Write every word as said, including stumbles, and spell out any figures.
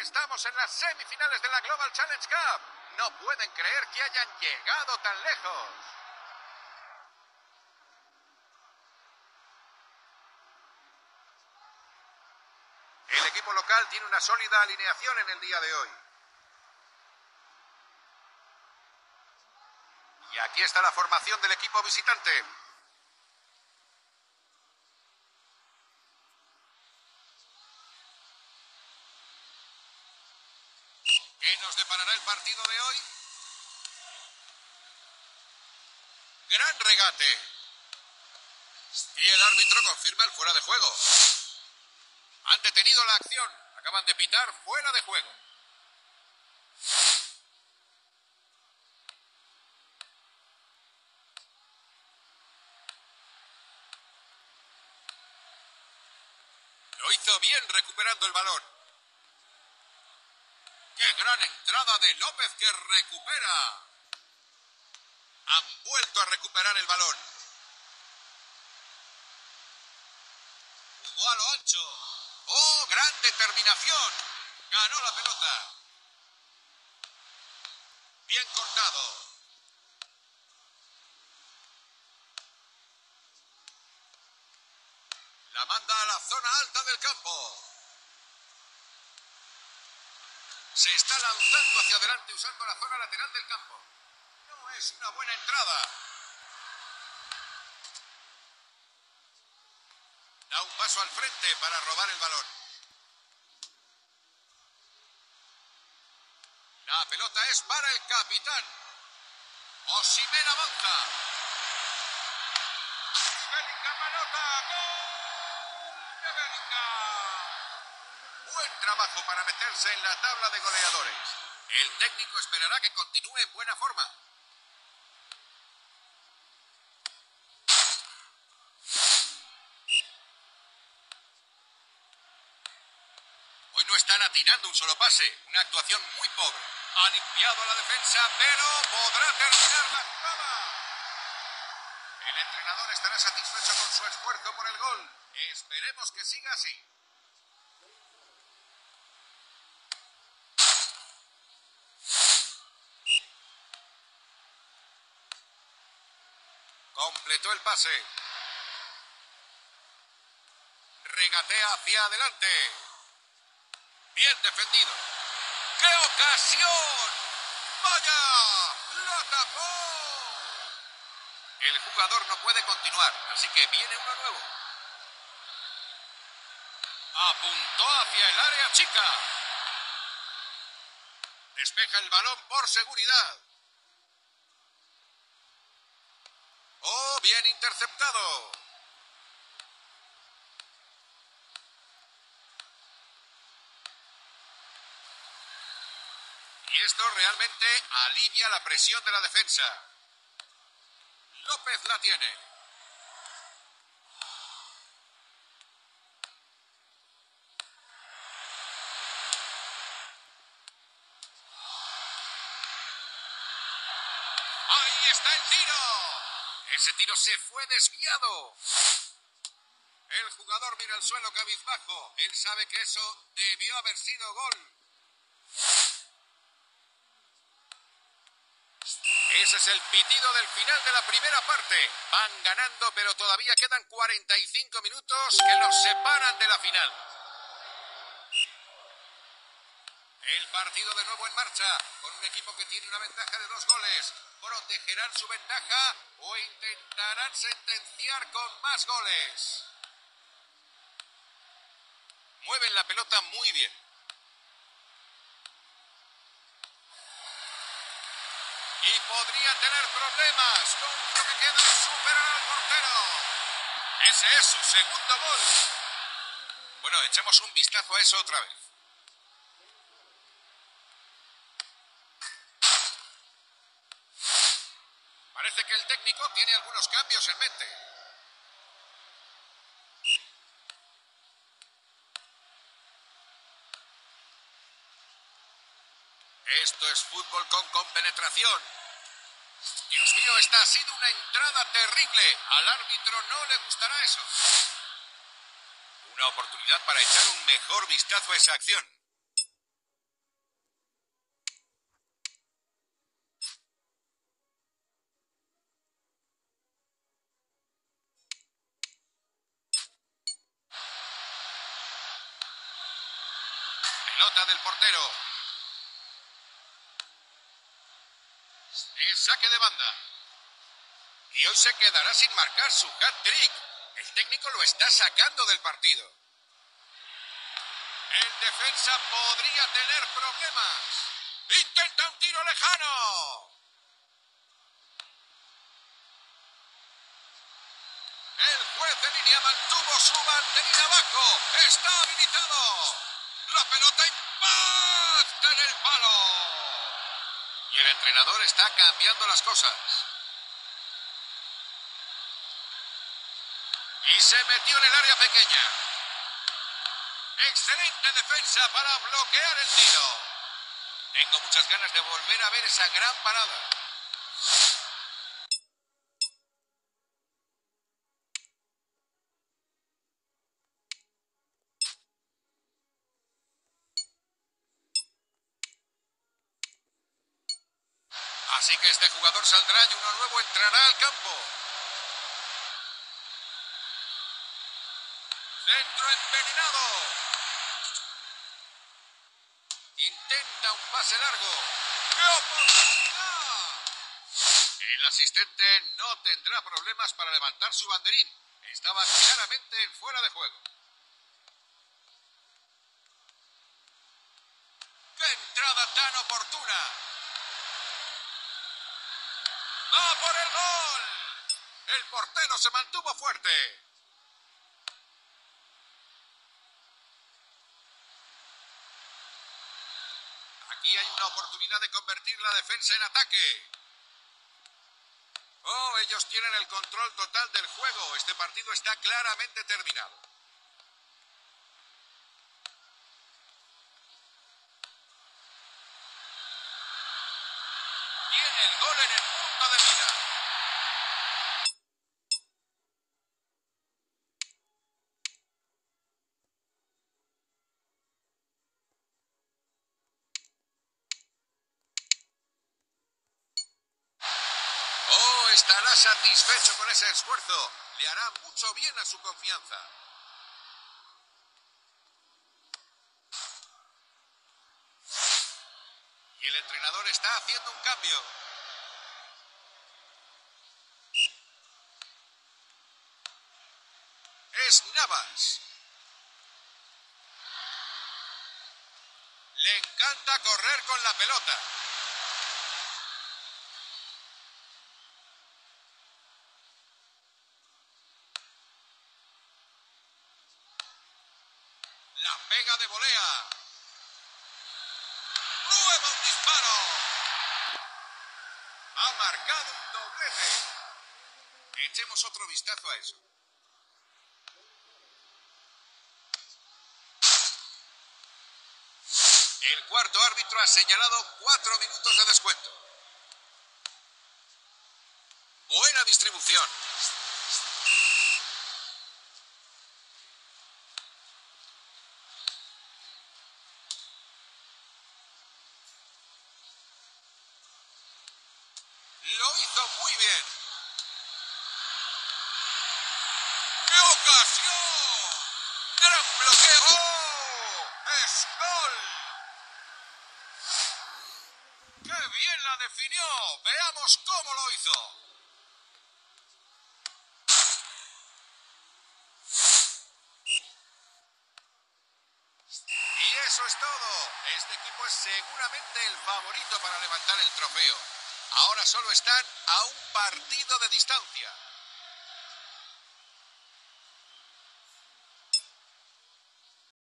Estamos en las semifinales de la Global Challenge Cup. No pueden creer que hayan llegado tan lejos. El equipo local tiene una sólida alineación en el día de hoy. Y aquí está la formación del equipo visitante. ¿Qué nos deparará el partido de hoy? Gran regate. Y el árbitro confirma el fuera de juego. Han detenido la acción. Acaban de pitar fuera de juego. Lo hizo bien recuperando el balón. ¡Qué gran entrada de López que recupera! Han vuelto a recuperar el balón. Jugó a lo ancho. ¡Oh, gran determinación! Ganó la pelota. Bien cortado. La manda a la zona alta del campo. Se está lanzando hacia adelante usando la zona lateral del campo. No es una buena entrada. Da un paso al frente para robar el balón. La pelota es para el capitán. Osimhen avanza. Bellingham anota. ¡Gol de Bellingham! Buen trabajo para meterse en la tabla de goleadores. El técnico esperará que continúe en buena forma. Hoy no están atinando un solo pase. Una actuación muy pobre. Ha limpiado a la defensa, pero podrá terminar la jugada. El entrenador estará satisfecho con su esfuerzo por el gol. Esperemos que siga así. Completó el pase. Regatea hacia adelante. Bien defendido. ¡Qué ocasión! ¡Vaya! ¡La tapó! El jugador no puede continuar, así que viene uno nuevo. Apuntó hacia el área chica. Despeja el balón por seguridad. ¡Oh, bien interceptado! Y esto realmente alivia la presión de la defensa. López la tiene. ¡Ahí está el tiro! Ese tiro se fue desviado. El jugador mira al suelo cabizbajo. Él sabe que eso debió haber sido gol. Ese es el pitido del final de la primera parte. Van ganando, pero todavía quedan cuarenta y cinco minutos que los separan de la final. El partido de nuevo en marcha, con un equipo que tiene una ventaja de dos goles. ¿Protegerán su ventaja o intentarán sentenciar con más goles? Mueven la pelota muy bien. Y podría tener problemas. Lo único que queda es superar al portero. Ese es su segundo gol. Bueno, echemos un vistazo a eso otra vez. Parece que el técnico tiene algunos cambios en mente. Esto es fútbol con compenetración. Dios mío, esta ha sido una entrada terrible. Al árbitro no le gustará eso. Una oportunidad para echar un mejor vistazo a esa acción. Pelota del portero. Es saque de banda. Y hoy se quedará sin marcar su hat-trick. El técnico lo está sacando del partido. El defensa podría tener problemas. ¡Intenta un tiro lejano! El juez de línea mantuvo su banderín abajo. ¡Está habilitado! La pelota impacta en el palo. Y el entrenador está cambiando las cosas. Y se metió en el área pequeña. Excelente defensa para bloquear el tiro. Tengo muchas ganas de volver a ver esa gran parada. Así que este jugador saldrá y uno nuevo entrará al campo. Centro envenenado. Intenta un pase largo. ¡Qué oportunidad! El asistente no tendrá problemas para levantar su banderín. Estaba claramente en fuera de juego. ¡Qué entrada tan oportuna! ¡Va por el gol! El portero se mantuvo fuerte. Aquí hay una oportunidad de convertir la defensa en ataque. Oh, ellos tienen el control total del juego. Este partido está claramente terminado. Tiene el gol en el punto de mira. Oh, estará satisfecho con ese esfuerzo. Le hará mucho bien a su confianza. Y el entrenador está haciendo un cambio. Es Navas. Le encanta correr con la pelota. La pega de volea. ¡Prueba un disparo! Ha marcado un doblete. Echemos otro vistazo a eso. El cuarto árbitro ha señalado cuatro minutos de descuento. Buena distribución. Lo hizo muy bien. ¡Qué ocasión! ¡Gran bloqueo! ¡Oh! ¡Es gol! ¡Qué bien la definió! Veamos cómo lo hizo. Y eso es todo. Este equipo es seguramente el favorito para levantar el trofeo. Ahora solo están a un partido de distancia.